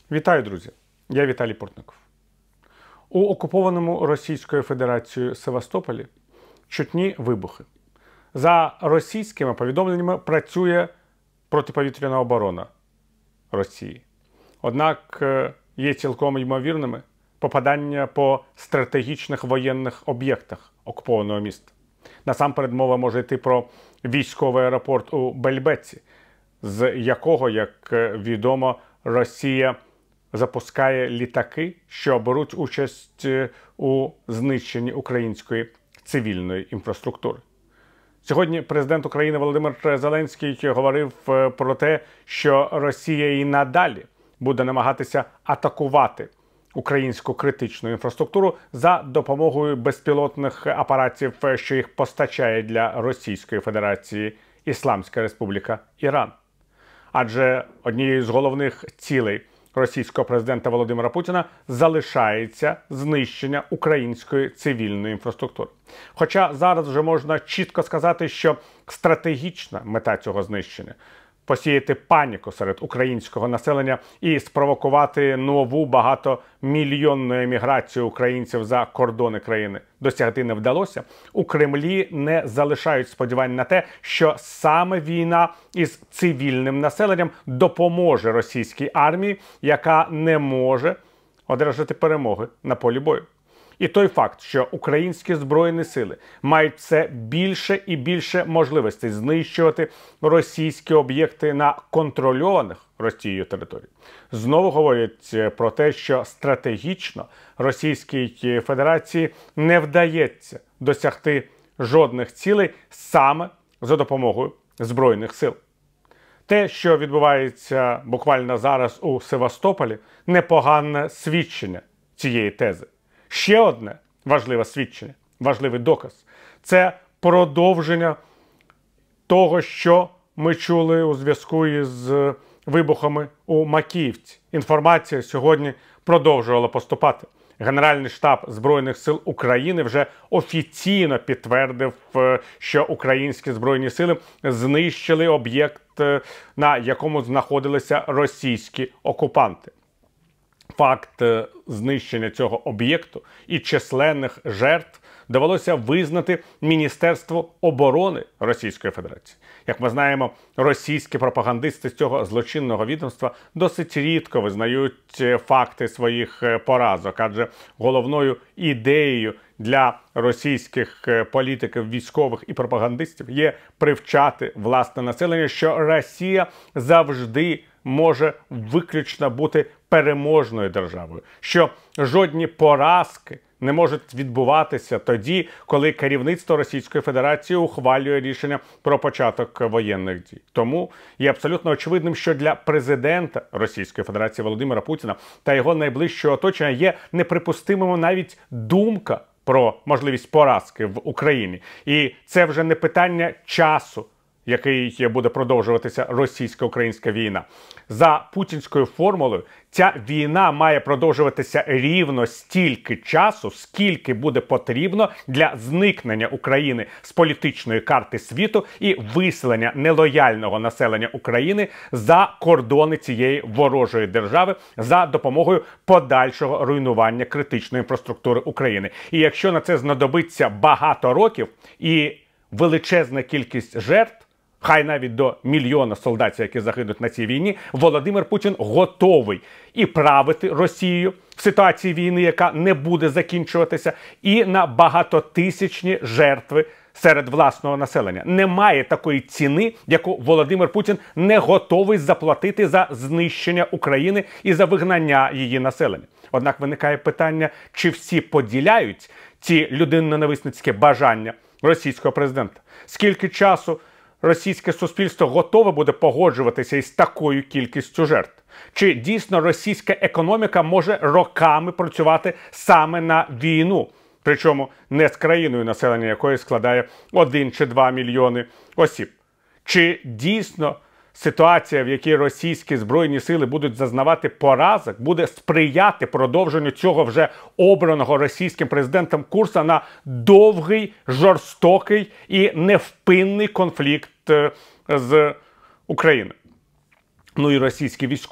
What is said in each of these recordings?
Вітаю, друзі! Я Віталій Портников. У окупованому Російською Федерацією Севастополі чутні вибухи. За російськими повідомленнями працює протиповітряна оборона Росії. Однак є цілком ймовірними попадання по стратегічних воєнних об'єктах окупованого міста. Насамперед мова може йти про військовий аеропорт у Бельбеці, з якого, як відомо, Росія запускає літаки, що беруть участь у знищенні української цивільної інфраструктури. Сьогодні президент України Володимир Зеленський говорив про те, що Росія і надалі буде намагатися атакувати українську критичну інфраструктуру за допомогою безпілотних апаратів, що їх постачає для Російської Федерації Ісламська Республіка Іран. Адже однією з головних цілей російського президента Володимира Путіна залишається знищення української цивільної інфраструктури. Хоча зараз вже можна чітко сказати, що стратегічна мета цього знищення – посіяти паніку серед українського населення і спровокувати нову багатомільйонну еміграцію українців за кордони країни досягти не вдалося, у Кремлі не залишають сподівань на те, що саме війна із цивільним населенням допоможе російській армії, яка не може одержати перемоги на полі бою. І той факт, що українські Збройні сили мають все більше і більше можливостей знищувати російські об'єкти на контрольованих Росією території, знову говорять про те, що стратегічно Російській Федерації не вдається досягти жодних цілей саме за допомогою Збройних сил. Те, що відбувається буквально зараз у Севастополі, непогане свідчення цієї тези. Ще одне важливе свідчення, важливий доказ – це продовження того, що ми чули у зв'язку із вибухами у Макіївці. Інформація сьогодні продовжувала поступати. Генеральний штаб Збройних сил України вже офіційно підтвердив, що українські Збройні сили знищили об'єкт, на якому знаходилися російські окупанти. Факт знищення цього об'єкту і численних жертв довелося визнати Міністерству оборони Російської Федерації. Як ми знаємо, російські пропагандисти з цього злочинного відомства досить рідко визнають факти своїх поразок, адже головною ідеєю для російських політиків, військових і пропагандистів є привчати власне населення, що Росія завжди може виключно бути переможною державою, що жодні поразки не можуть відбуватися тоді, коли керівництво Російської Федерації ухвалює рішення про початок воєнних дій. Тому є абсолютно очевидним, що для президента Російської Федерації Володимира Путіна та його найближчого оточення є неприпустимим навіть думка про можливість поразки в Україні. І це вже не питання часу, який буде продовжуватися російсько-українська війна. За путінською формулою, ця війна має продовжуватися рівно стільки часу, скільки буде потрібно для зникнення України з політичної карти світу і виселення нелояльного населення України за кордони цієї ворожої держави за допомогою подальшого руйнування критичної інфраструктури України. І якщо на це знадобиться багато років і величезна кількість жертв, хай навіть до мільйона солдатів, які загинуть на цій війні, Володимир Путін готовий і правити Росією в ситуації війни, яка не буде закінчуватися, і на багатотисячні жертви серед власного населення. Немає такої ціни, яку Володимир Путін не готовий заплатити за знищення України і за вигнання її населення. Однак виникає питання, чи всі поділяють ці людиноненависницькі бажання російського президента? Скільки часу російське суспільство готове буде погоджуватися із такою кількістю жертв? Чи дійсно російська економіка може роками працювати саме на війну? Причому не з країною, населення якої складає 1 чи 2 мільйони осіб. Чи дійсно ситуація, в якій російські Збройні сили будуть зазнавати поразок, буде сприяти продовженню цього вже обраного російським президентом курсу на довгий, жорстокий і невпинний конфлікт з Україною? Ну і російські військові,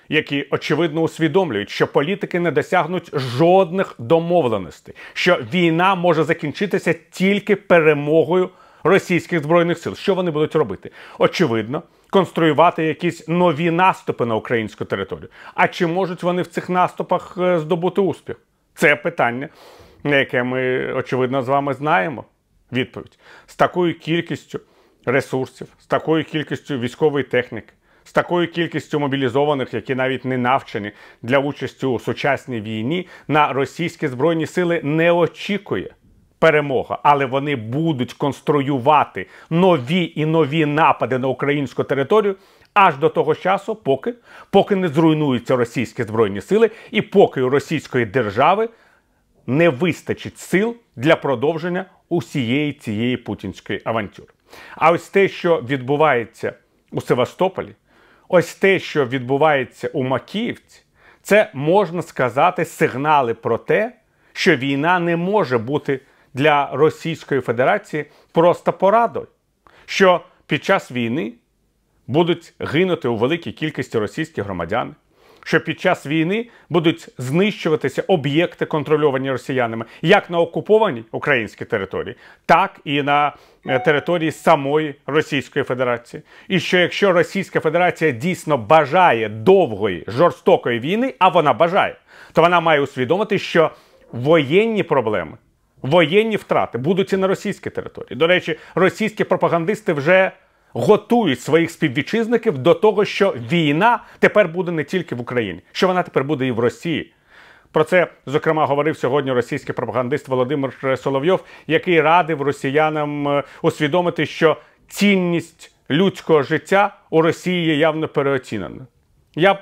які очевидно усвідомлюють, що політики не досягнуть жодних домовленостей, що війна може закінчитися тільки перемогою російських Збройних сил. Що вони будуть робити? Очевидно, конструювати якісь нові наступи на українську територію. А чи можуть вони в цих наступах здобути успіх? Це питання, на яке ми, очевидно, з вами знаємо відповідь. З такою кількістю ресурсів, з такою кількістю військової техніки, з такою кількістю мобілізованих, які навіть не навчені для участі у сучасній війні, на російські Збройні сили не очікує перемога, але вони будуть конструювати нові і нові напади на українську територію аж до того часу, поки не зруйнуються російські Збройні сили і поки у російської держави не вистачить сил для продовження усієї цієї путінської авантюри. А ось те, що відбувається у Севастополі, ось те, що відбувається у Макіївці, це, можна сказати, сигнали про те, що війна не може бути для Російської Федерації просто порадою. Що під час війни будуть гинути у великій кількості російські громадяни, що під час війни будуть знищуватися об'єкти, контрольовані росіянами, як на окупованій українській території, так і на території самої Російської Федерації. І що якщо Російська Федерація дійсно бажає довгої, жорстокої війни, а вона бажає, то вона має усвідомити, що воєнні проблеми, воєнні втрати будуть і на російській території. До речі, російські пропагандисти вже готують своїх співвітчизників до того, що війна тепер буде не тільки в Україні, що вона тепер буде і в Росії. Про це, зокрема, говорив сьогодні російський пропагандист Володимир Соловйов, який радив росіянам усвідомити, що цінність людського життя у Росії є явно переоцінена. Я б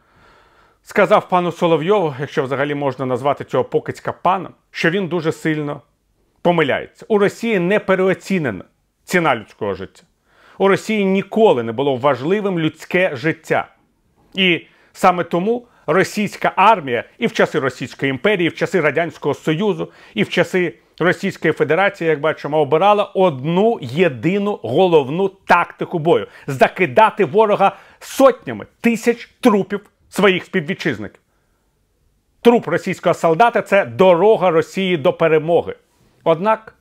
сказав пану Соловйову, якщо взагалі можна назвати цього покидька паном, що він дуже сильно помиляється. У Росії не переоцінена ціна людського життя. У Росії ніколи не було важливим людське життя. І саме тому російська армія і в часи Російської імперії, і в часи Радянського Союзу, і в часи Російської Федерації, як бачимо, обирала одну єдину головну тактику бою – закидати ворога сотнями тисяч трупів своїх співвітчизників. Труп російського солдата – це дорога Росії до перемоги. Однак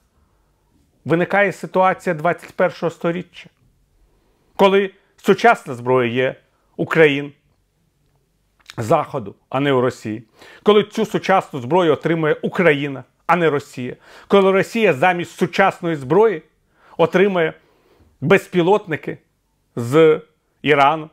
виникає ситуація 21-го сторіччя, коли сучасна зброя є у країн Заходу, а не у Росії. Коли цю сучасну зброю отримує Україна, а не Росія. Коли Росія замість сучасної зброї отримує безпілотники з Ірану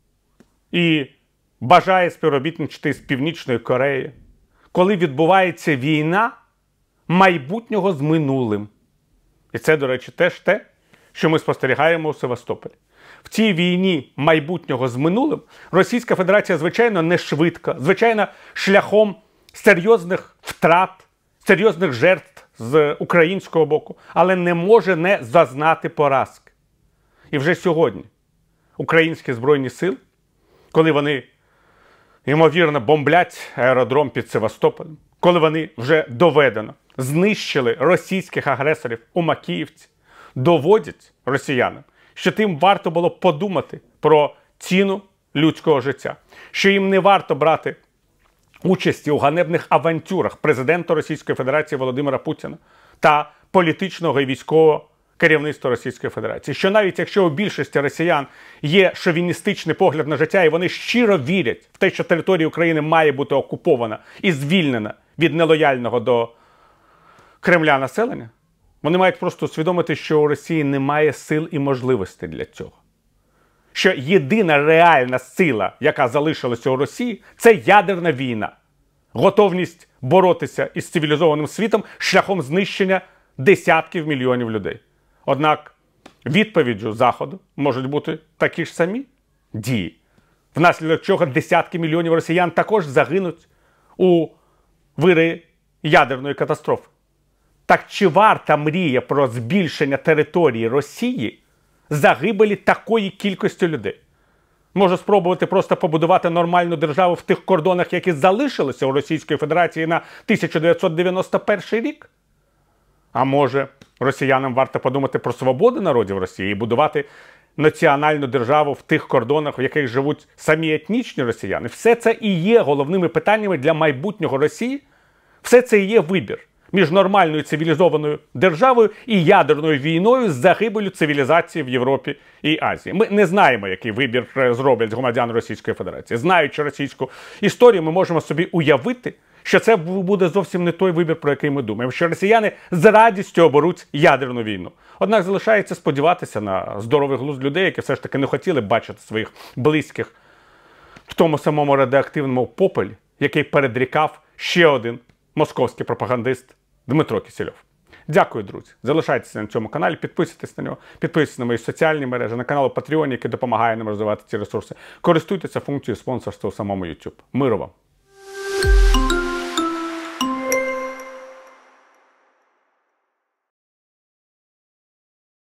і бажає співробітничати з Північною Кореєю. Коли відбувається війна майбутнього з минулим. І це, до речі, теж те, що ми спостерігаємо у Севастополі. В цій війні майбутнього з минулим Російська Федерація, звичайно, не швидко, звичайно, шляхом серйозних втрат, серйозних жертв з українського боку, але не може не зазнати поразки. І вже сьогодні українські Збройні сили, коли вони, ймовірно, бомблять аеродром під Севастополем, коли вони вже доведено знищили російських агресорів у Макіївці, доводять росіянам, що тим варто було подумати про ціну людського життя, що їм не варто брати участі у ганебних авантюрах президента Російської Федерації Володимира Путіна та політичного і військового керівництва Російської Федерації. Що навіть якщо у більшості росіян є шовіністичний погляд на життя, і вони щиро вірять в те, що територія України має бути окупована і звільнена від нелояльного до Кремля населення, вони мають просто усвідомити, що у Росії немає сил і можливостей для цього. Що єдина реальна сила, яка залишилася у Росії, це ядерна війна. Готовність боротися із цивілізованим світом шляхом знищення десятків мільйонів людей. Однак відповіддю Заходу можуть бути такі ж самі дії, внаслідок чого десятки мільйонів росіян також загинуть у вирі ядерної катастрофи. Так чи варта мрія про збільшення території Росії загибелі такої кількості людей? Може спробувати просто побудувати нормальну державу в тих кордонах, які залишилися у Російської Федерації на 1991 рік? А може, росіянам варто подумати про свободу народів Росії і будувати національну державу в тих кордонах, в яких живуть самі етнічні росіяни. Все це і є головними питаннями для майбутнього Росії. Все це і є вибір між нормальною цивілізованою державою і ядерною війною з загибелю цивілізації в Європі і Азії. Ми не знаємо, який вибір зроблять громадяни Російської Федерації. Знаючи російську історію, ми можемо собі уявити, що це буде зовсім не той вибір, про який ми думаємо, що росіяни з радістю оберуть ядерну війну. Однак залишається сподіватися на здоровий глузд людей, які все ж таки не хотіли бачити своїх близьких в тому самому радіоактивному попелі, який передрікав ще один московський пропагандист Дмитро Кісельов. Дякую, друзі. Залишайтеся на цьому каналі, підписуйтесь на нього, підписуйтесь на мої соціальні мережі, на канал Patreon, який допомагає нам розвивати ці ресурси. Користуйтеся функцією спонсорства у самому YouTube. Миру вам!